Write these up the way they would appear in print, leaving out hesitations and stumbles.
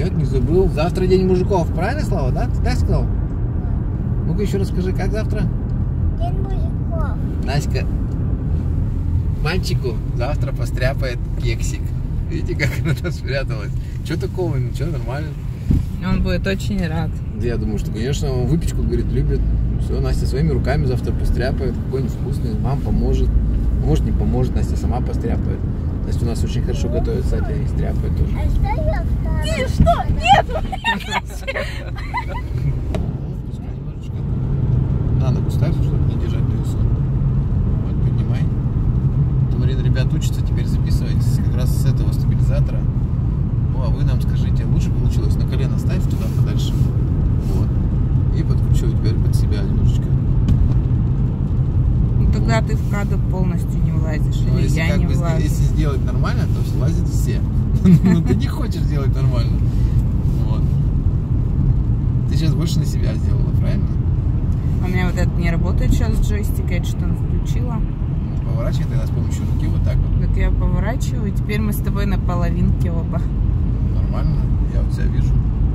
Нет, не забыл. Завтра день мужиков. Правильно, Слава, да? Ты так сказал? Ну-ка еще расскажи, как завтра? День мужиков. Наська мальчику завтра постряпает кексик. Видите, как она там спряталась? Что такого? Ничего, нормально. Он будет очень рад. Я думаю, что, конечно, он выпечку, говорит, любит. Все, Настя своими руками завтра постряпает. Какой-нибудь вкусный. Мама поможет. Может, не поможет, Настя сама постряпает. Настя у нас очень хорошо готовит, кстати, и стряпает тоже. А что я второй? Ты что? Нет! Пускай немножечко. На ногу ставь, чтобы не держать на весу. Вот, поднимай. Марина, ребят, учатся, теперь записывайтесь как раз с этого стабилизатора. Ну, а вы нам скажите, лучше получилось? На колено ставь туда подальше. Вот. И подкручивай теперь под себя немножечко. Ну, тогда ты в кадр полностью не влазишь, Ну, или если, я не влазу. если сделать нормально, то влазят все. Но ты не хочешь сделать нормально. Вот. Ты сейчас больше на себя сделала, правильно? У меня вот это не работает сейчас джойстик, я что-то включила. Поворачивай тогда с помощью руки вот так вот. Так я поворачиваю, теперь мы с тобой на половинке оба. Нормально, я вот себя вижу.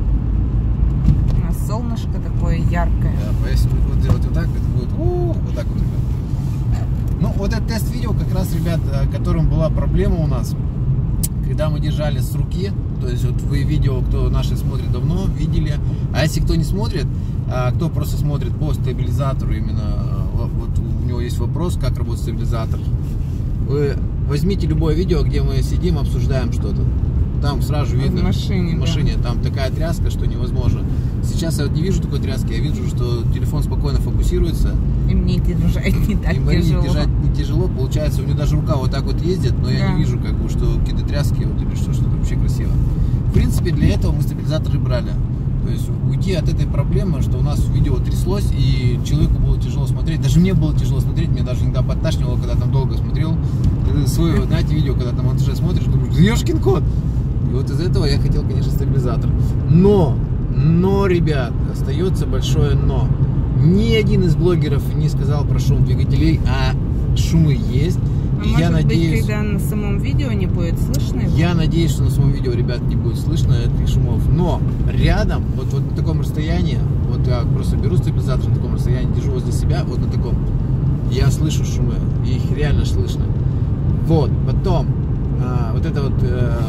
У нас солнышко такое яркое. Да, если вот делать вот так, это будет вот так вот, ребят. Ну, вот этот тест-видео как раз, ребят, которым была проблема у нас, когда мы держали с руки. То есть вот вы видео, кто наши смотрит давно, видели. А если кто не смотрит, кто просто смотрит по стабилизатору именно, вот у него есть вопрос, как работает стабилизатор. Вы возьмите любое видео, где мы сидим, обсуждаем что-то. Там сразу видно. В машине, в машине. Да. Там такая тряска, что невозможно. Сейчас я вот не вижу такой тряски, я вижу, что телефон спокойно фокусируется. И мне держать не так тяжело. Держать не тяжело, получается, у нее даже рука вот так вот ездит, но я не вижу, как бы, что какие-то тряски вот, или что-то вообще красиво. В принципе, для этого мы стабилизаторы брали. То есть уйти от этой проблемы, что у нас видео тряслось, и человеку было тяжело смотреть. Даже мне было тяжело смотреть, мне даже иногда подташнивало, когда там долго смотрел. Свое, знаете, видео, когда там монтаже смотришь, думаешь, ёшкин кот. И вот из этого я хотел, конечно, стабилизатор. Но, ребят, остается большое но. Ни один из блогеров не сказал про шум двигателей, а шумы есть. А может быть, когда на самом видео не будет слышно его? Я надеюсь, что на самом видео, ребят, не будет слышно этих шумов. Но рядом, вот на таком расстоянии, вот я просто беру стабилизатор на таком расстоянии, держу возле себя, вот на таком, я слышу шумы, и их реально слышно. Вот, потом, вот это вот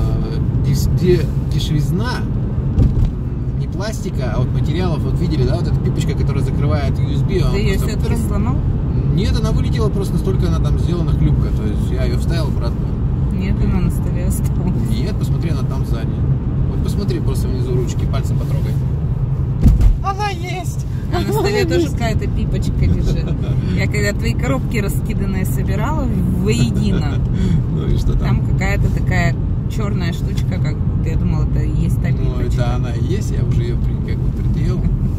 дешевизна, не пластика, а вот материалов, вот видели, да, вот эта пипочка, которая закрывает USB. Ты ее все-таки сломал? Нет, она вылетела, просто настолько она там сделана хлюпка, то есть я ее вставил обратно. Нет, она на столе осталась. Нет, посмотри, она там сзади. Вот посмотри просто внизу ручки, пальцем потрогай. Она есть! А на столе тоже какая-то пипочка лежит. Я когда твои коробки раскиданные собирала воедино, ну и что там? Там какая-то такая черная штучка, как будто я думала, это и есть та пипочка. Ну, это она и есть, я уже ее как бы приделал.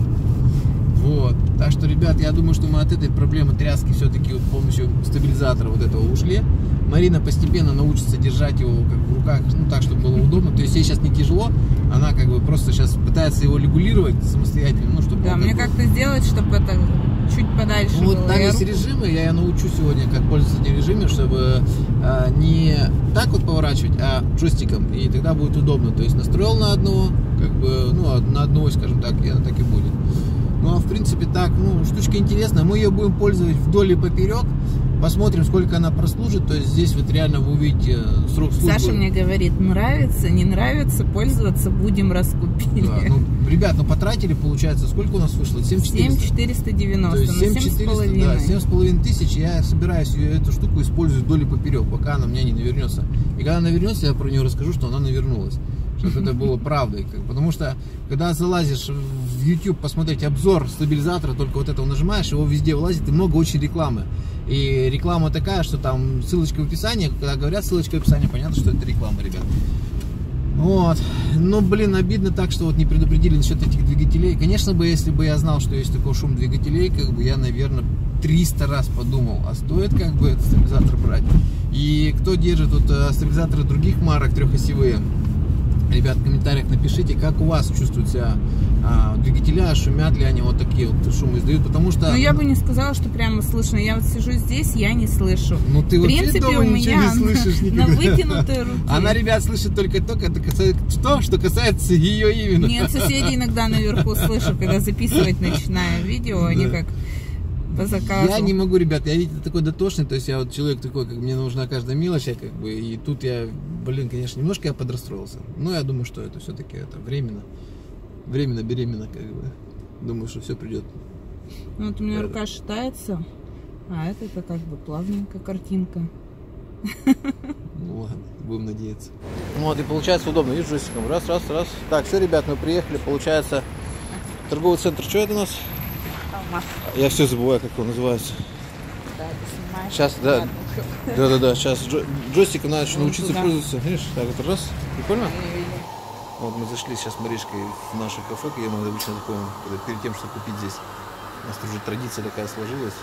Вот. Так что, ребят, я думаю, что мы от этой проблемы тряски все-таки вот с помощью стабилизатора вот этого ушли. Марина постепенно научится держать его как в руках, ну так, чтобы было удобно. То есть ей сейчас не тяжело, она как бы просто сейчас пытается его регулировать самостоятельно, ну чтобы. Да, мне как-то сделать, чтобы это чуть подальше ну, было. Вот там есть режимы, я ее научу сегодня, как пользоваться этим режимом, чтобы не так вот поворачивать, а джойстиком, и тогда будет удобно. То есть настроил на одного, как бы, ну на одну, скажем так, и она так и будет. Ну, а в принципе так, ну, штучка интересная. Мы ее будем пользовать вдоль и поперек. Посмотрим, сколько она прослужит. То есть здесь вот реально вы увидите срок службы. Саша мне говорит, нравится, не нравится, пользоваться будем, раскупили. Да, ну, ребят, ну потратили, получается, сколько у нас вышло? 7490. То есть 7400, да, 7,5 тысяч. Я собираюсь эту штуку использовать вдоль и поперек, пока она у меня не навернется. И когда она навернется, я про нее расскажу, что она навернулась. Чтобы это было правдой. Потому что, когда залазишь в YouTube посмотреть обзор стабилизатора, только вот это нажимаешь, его везде влазит, и много очень рекламы. И реклама такая, что там ссылочка в описании, когда говорят ссылочка в описании, понятно, что это реклама, ребят. Вот. Но, блин, обидно так, что вот не предупредили насчет этих двигателей. Конечно бы, если бы я знал, что есть такой шум двигателей, как бы я, наверное, 300 раз подумал, а стоит как бы этот стабилизатор брать. И кто держит вот стабилизаторы других марок трехосевые, Ребят, в комментариях напишите, как у вас чувствуют себя двигателя, шумят ли они, вот такие вот шумы издают, потому что... Ну, я бы не сказала, что прямо слышно. Я вот сижу здесь, я не слышу. Ну, ты в вот принципе, дома у ничего меня не слышишь на никогда. вытянутой руке. Она, ребят, слышит только то, что касается ее именно. Нет, соседи иногда наверху слышу, когда записывать начинаю видео, они как по заказу. Я не могу, ребят, я, видите, такой дотошный, то есть я вот человек такой, как мне нужна каждая мелочь, как бы, и тут я, блин, конечно, немножко я подрастроился, но я думаю, что это все-таки это временно беременна, как бы, думаю, что все придет. Ну, вот у меня рука шатается, а это как бы плавненькая картинка. Ну ладно, будем надеяться. Ну вот и получается удобно, видишь, джойстиком, раз. Так, все, ребят, мы приехали, получается, торговый центр, что это у нас? Я все забываю, как он называется. Да, ты снимаешь. Сейчас, да, сейчас джойстиком надо еще научиться пользоваться. Видишь, так вот раз, прикольно? Вот мы зашли сейчас с Маришкой в наше кафе, где мы обычно заходим, перед тем, что купить здесь. У нас уже традиция такая сложилась.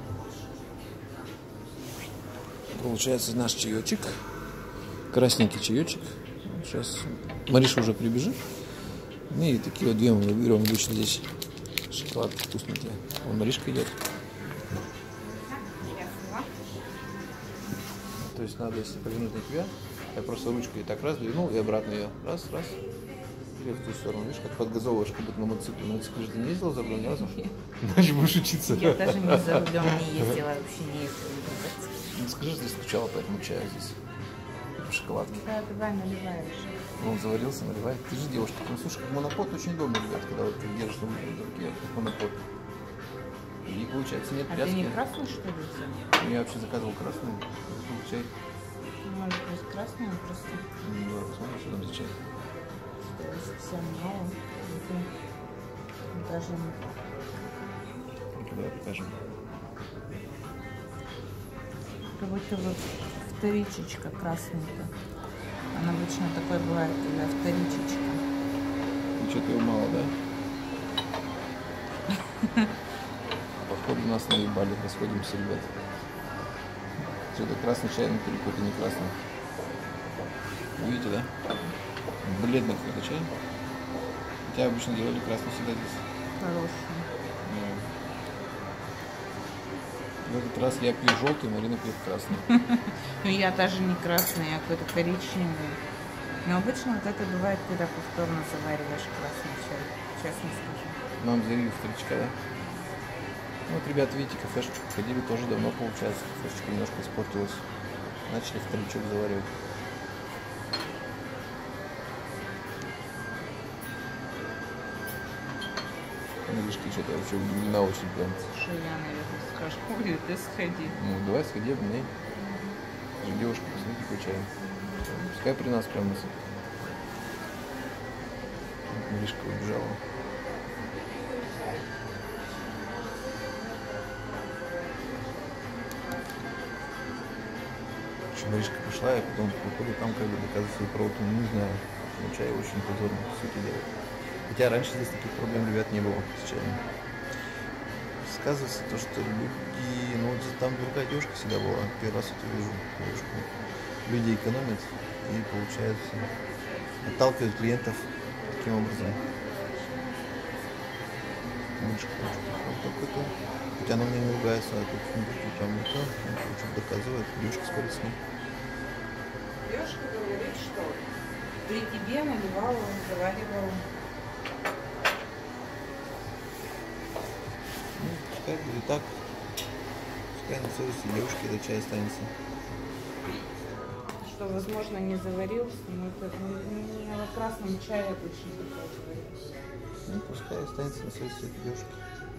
Получается наш чаечек, красненький чаечек. Сейчас Мариша уже прибежит. И такие вот две мы берем обычно здесь. Шоколадки вкусненькие. Вон Маришка идет. То есть надо, если повернуть на тебя, я просто ручкой так раз двинул и обратно ее. Раз. Или в ту сторону. Видишь, как подгазовываешь, как будто на мотоцикле. На мотоцикле же ты не ездила за рулем, ни разу? Значит, будешь учиться. Я даже не за рулем не ездила, вообще не ездила. Ну, скажи, что ты скучала по этому чаю здесь. Шоколадки. Да, давай наливаешь. Он заварился, наливай. Ты же девушка. Ну, слушай, как монопод очень удобно, ребят, когда вот ты держишь в руке, как монопод. И получается нет А тряски. ты не красный, что ли, взял? Я вообще заказывал красный. Чай. Может быть, красный, просто Да, посмотрим, что там за чай. совсем мало. Даже Давай покажем. как будто бы вторичечка красненькая. Она обычно такой бывает, когда вторичечка. И что-то его мало, да? Походу нас наебали, расходимся, ребят. Что-то красный чай, но какой-то не красный. Видите, да? Бледный какой-то чай. Хотя обычно делали красный всегда здесь. Хороший. В этот раз я пью желтый, Марина пьет красный. Ну, я даже не красный, я какой-то коричневый. Но обычно вот это бывает, когда повторно завариваешь красный чай, честно скажу. Нам залили вторичка, да? Вот, ребят, видите, кафешечку ходили тоже давно, получается. Кафешечка немножко испортилась. Начали вторичок заваривать. Маришка что-то вообще удивлена очень прям. Что я, наверное, скажу, ой, ты сходи. Ну, давай сходи, обменяй. Девушка, посмотри, какой чай. Пускай при нас прям насыпет. Маришка убежала. Маришка пошла, и потом походу там как бы доказывать свою правоту, не знаю. Но чай очень позорно, по сути дела. Хотя раньше здесь таких проблем, ребят, не было с чаем. Сказывается то, что люди, ну вот там другая девушка всегда была, первый раз это вижу девушку. Люди экономят и, получается, отталкивают клиентов таким образом. Маришка какой-то. Хотя она мне не ругается, а тут там никто, что-то доказывает, девушка спорит с ним. Девушка говорит, что при тебе наливала, заваривала. Ну, пускай будет так. Пускай на совести девушки этот чай останется. Что, возможно, не заварился, но это не на красном чае обычно такое говорится. Ну, пускай останется на совести этой девушки.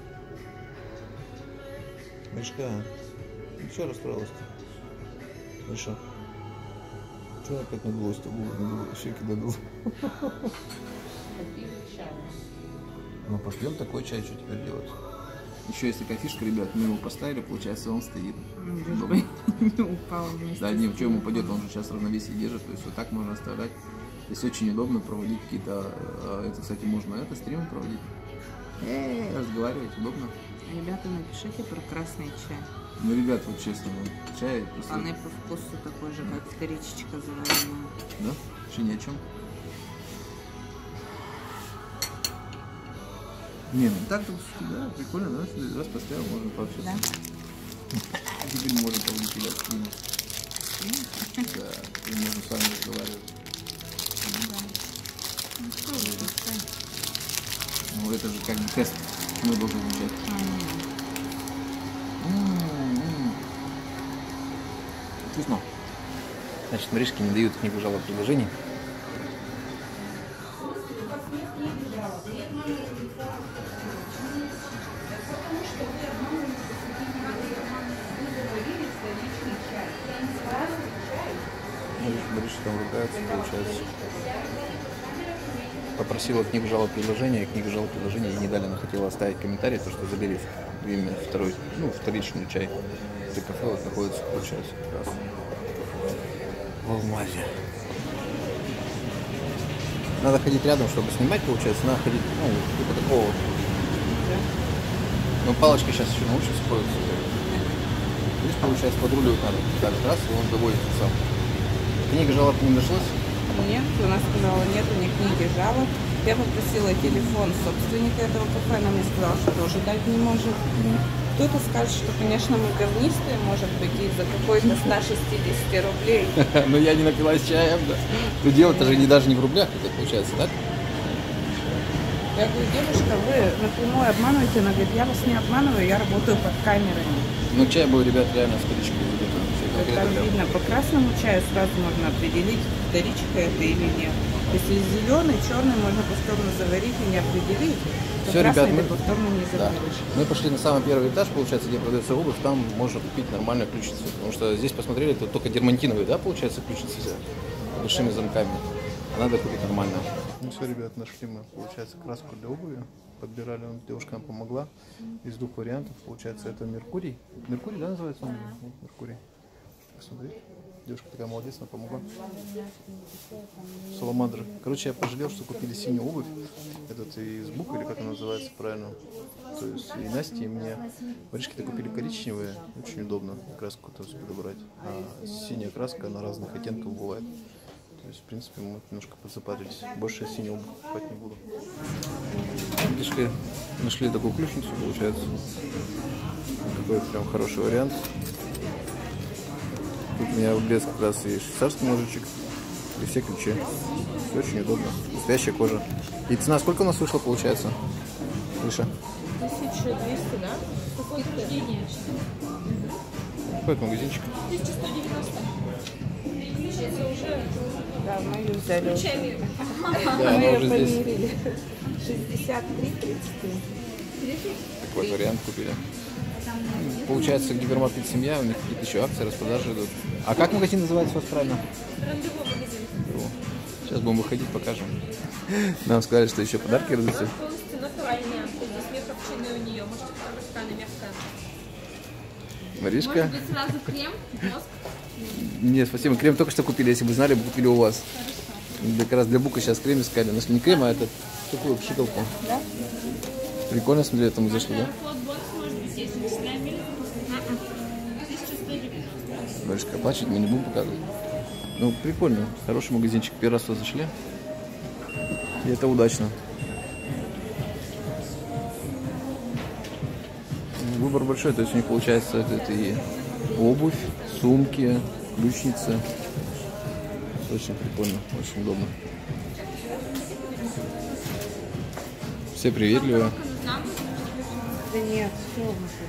Мишка, ну что расстроилась-то? Миша, что опять надулась-то? Щеки надул. Попили чай. Ну, попьем такой чай, что теперь делать? Еще есть такая фишка, ребят, мы его поставили, получается, он стоит. Не упал вместе. Да, не, в чем упадет, он же сейчас равновесие держит, то есть вот так можно оставлять. Здесь очень удобно проводить какие-то, это, кстати, можно стримы проводить. Разговаривать удобно. Ребята, напишите про красный чай. Ну, ребят, вот честно, чай просто... Он и по вкусу такой же, как вторичечка заваренная. Да? Вообще ни о чем. Не, ну так, да, прикольно, да? Раз поставил, можно пообщаться. Да. Теперь мы можем повыпилять с ним. Да, и можно с вами разговаривать. Ну что вы, пускай. Ну это же как бы тест, мы должны изучать. Вкусно. Значит, Маришке не дают книгу жалоб предложений. Маришка там ругается, получается. Попросила книгу жалоб предложения, книгу жалоб предложения ей не дали, она хотела оставить комментарий, то что забери именно второй, ну, вторичный чай. Это кафе вот находится, получается, как раз в Алмазе. Надо ходить рядом, чтобы снимать, получается, надо ходить, ну, типа такого вот. Но палочки сейчас еще научатся пользоваться. Здесь, получается, подруливать надо каждый раз, и он доводит сам. Книга жалоб не нашлась? Нет, она сказала, нету ни книги жалоб. Я попросила телефон собственника этого кафе, она мне сказала, что тоже дать не может. Кто-то скажет, что, конечно, мы говнистые, может быть, из-за какой-то 160 рублей. Но я не напилась чаем, да. Но дело-то же даже не в рублях, это получается, так? Я говорю, девушка, вы напрямую обманываете. Она говорит, я вас не обманываю, я работаю под камерами. Ну, чай был, ребят, реально с вторичкой. Там видно, по красному чаю сразу можно определить, вторичка это или нет. Если зеленый, черный, можно повторно заварить и не определить. Все, ребят, мы... повторно не заваришь. Мы пошли на самый первый этаж, получается, где продается обувь, там можно купить нормальную ключицу. Потому что здесь посмотрели, тут только дермантиновые, да, получается, ключицы с большими замками. А надо купить нормальную. Ну все, ребят, нашли мы, получается, краску для обуви. Подбирали, девушка нам помогла. Из двух вариантов, получается, это Меркурий. Меркурий, да, называется он? Меркурий. Посмотри, девушка такая молодец, она помогла. Саламандра. Короче, я пожалел, что купили синюю обувь. Этот из Бука, или как она называется правильно. То есть и Насте, и мне. Маришки-то купили коричневые, очень удобно краску подобрать. А синяя краска на разных оттенках бывает. То есть, в принципе, мы немножко подзапарились. Больше я синюю обувь покупать не буду. Видишь, нашли такую ключницу, получается. Такой прям хороший вариант. Тут у меня в блеск как раз и швейцарский ножичек, и все ключи. Все очень удобно. Настоящая кожа. И цена сколько у нас вышла, получается? Выше? 1200, да? Какой день? Какой это магазинчик? 1190. Да, мы ее взяли. Ключами. Да, она Мы уже ее здесь. померили. 63, 33. Такой вариант купили. Получается, гипермаркет «Семья», у них какие-то еще акции, распродажи идут. А как магазин называется у вас правильно? Рандеву магазин. Сейчас будем выходить, покажем. Нам сказали, что еще подарки раздаются. Полностью натуральная. Здесь меха овчинная у нее. Можете попробовать, она мягкая. Маришка? Может быть, сразу крем, воск? Нет, спасибо. Крем только что купили. Если бы знали, бы купили у вас. Как раз для Бука сейчас крем искали. Нашли не крем, а этот такую пшикалку. Да? Прикольно, смотри, это мы зашли, да? Флотбокс, может быть, есть. Начинаем мили? 1190. Маришка плачет, мы не будем показывать. Ну, прикольно. Хороший магазинчик. Первый раз туда зашли. И это удачно. Выбор большой, то есть у них получается это и обувь, сумки, ключницы. Очень прикольно, очень удобно. Все приветливые. Да нет, все.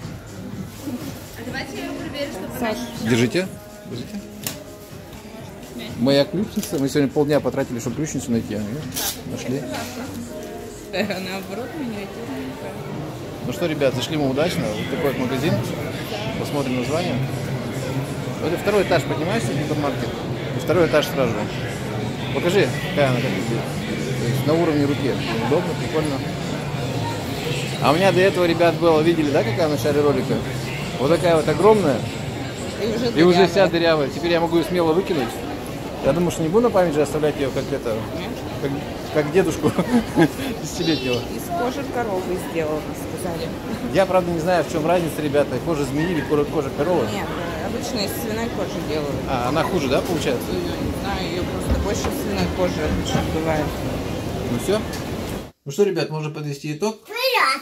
А давайте я проверю, чтобы Саш, Держите. Держите. Моя ключница. Мы сегодня полдня потратили, чтобы ключницу найти. Нашли. наоборот, меня Ну что, ребят, зашли мы удачно. Вот такой вот магазин. Посмотрим название. Это второй этаж, поднимаешься в гипермаркет. И второй этаж сразу. Покажи, какая она как выглядит. То есть на уровне руки. Удобно, прикольно. А у меня до этого, ребят, было, видели, да, какая в начале ролика? Вот такая вот огромная. И уже вся дырявая. Теперь я могу ее смело выкинуть. Я думаю, что не буду на память же оставлять ее как это, как дедушку десятилетнего. Из кожи коровы сделано, сказали. Я, правда, не знаю, в чем разница, ребята. Кожа змеи или кожа коровы? Нет, обычно из свиной кожи делают. А, она хуже, да, получается? Не знаю, ее просто больше свиной кожи обычно бывает. Ну все. Ну что, ребят, можно подвести итог. Привет.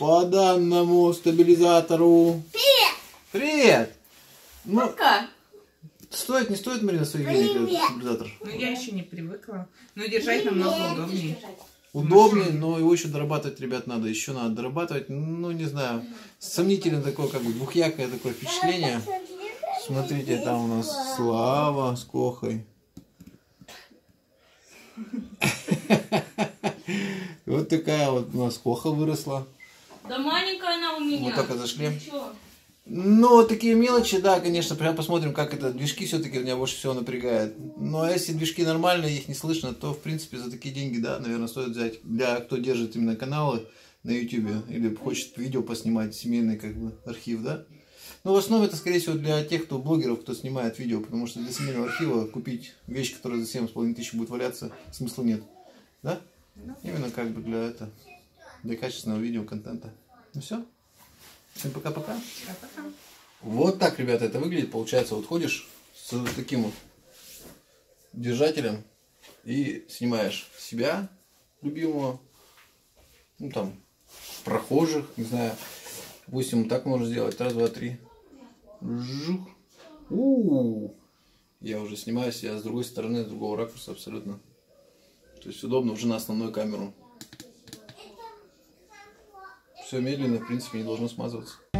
по данному стабилизатору. Привет! Привет! Ну, Пока. стоит, не стоит, Марина, свои деньги этот стабилизатор? Ну, я еще не привыкла. Но держать намного удобнее. Удобнее, но его еще дорабатывать, ребят, надо. Еще надо дорабатывать. Ну, не знаю. Сомнительное такое, как бы двухъякое такое впечатление. Смотрите, там у нас Слава с Кохой. Вот такая вот у нас Коха выросла. Да маленькая она у меня. Мы только зашли. Чё? Ну, вот такие мелочи, да, конечно. Прям посмотрим, как это. Движки все-таки меня больше всего напрягает. Но если движки нормальные, их не слышно, то, в принципе, за такие деньги, да, наверное, стоит взять. Для кто держит именно каналы на YouTube или хочет видео поснимать, семейный, как бы, архив, да. Но в основном это, скорее всего, для тех, кто блогеров, кто снимает видео, потому что для семейного архива купить вещь, которая за 7500 будет валяться, смысла нет. Да? Именно как бы для качественного видео-контента. Ну все. Всем пока-пока. Вот так, ребята, это выглядит. Получается, вот ходишь с таким вот держателем и снимаешь себя, любимого, ну там, прохожих, не знаю. Допустим, так можно сделать. Раз, два, три. Жух. Я уже снимаю себя с другой стороны, с другого ракурса абсолютно. То есть удобно уже на основную камеру. Все медленно, в принципе, не должно смазываться.